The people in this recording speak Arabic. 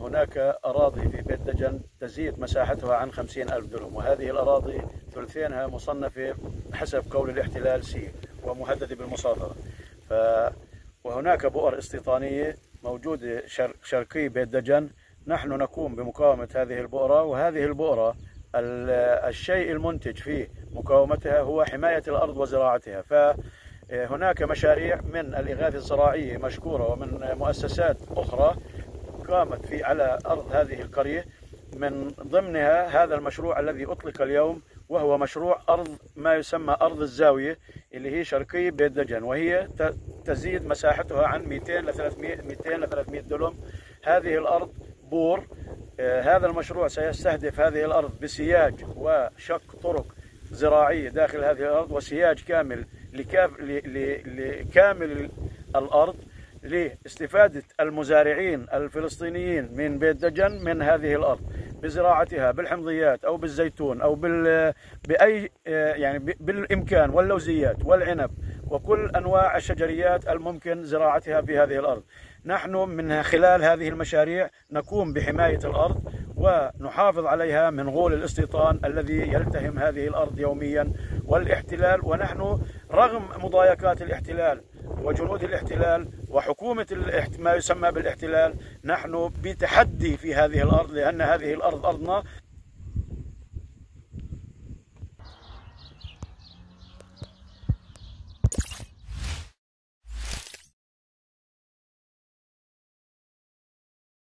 هناك أراضي في بيت دجن تزيد مساحتها عن 50,000 دنم، وهذه الأراضي ثلثينها مصنفة حسب قول الاحتلال سي ومهددة بالمصادرة. وهناك بؤر استيطانية موجودة شرقي بيت دجن. نحن نقوم بمقاومة هذه البؤرة، وهذه البؤرة الشيء المنتج في مقاومتها هو حماية الأرض وزراعتها. فهناك مشاريع من الإغاثة الزراعية مشكورة ومن مؤسسات أخرى قامت على أرض هذه القرية، من ضمنها هذا المشروع الذي أطلق اليوم، وهو مشروع أرض ما يسمى أرض الزاوية اللي هي شرقي بيت دجن، وهي تزيد مساحتها عن 200 ل 300 دلم. هذه الأرض بور. هذا المشروع سيستهدف هذه الأرض بسياج وشق طرق زراعية داخل هذه الأرض، وسياج كامل لكامل الأرض لاستفادة المزارعين الفلسطينيين من بيت دجن من هذه الأرض بزراعتها بالحمضيات أو بالزيتون أو بأي يعني بالإمكان، واللوزيات والعنب وكل أنواع الشجريات الممكن زراعتها في هذه الأرض. نحن من خلال هذه المشاريع نقوم بحماية الأرض ونحافظ عليها من غول الاستيطان الذي يلتهم هذه الأرض يوميا والاحتلال. ونحن رغم مضايقات الاحتلال وجنود الاحتلال وحكومة ما يسمى بالاحتلال، نحن بتحدي في هذه الأرض، لأن هذه الأرض أرضنا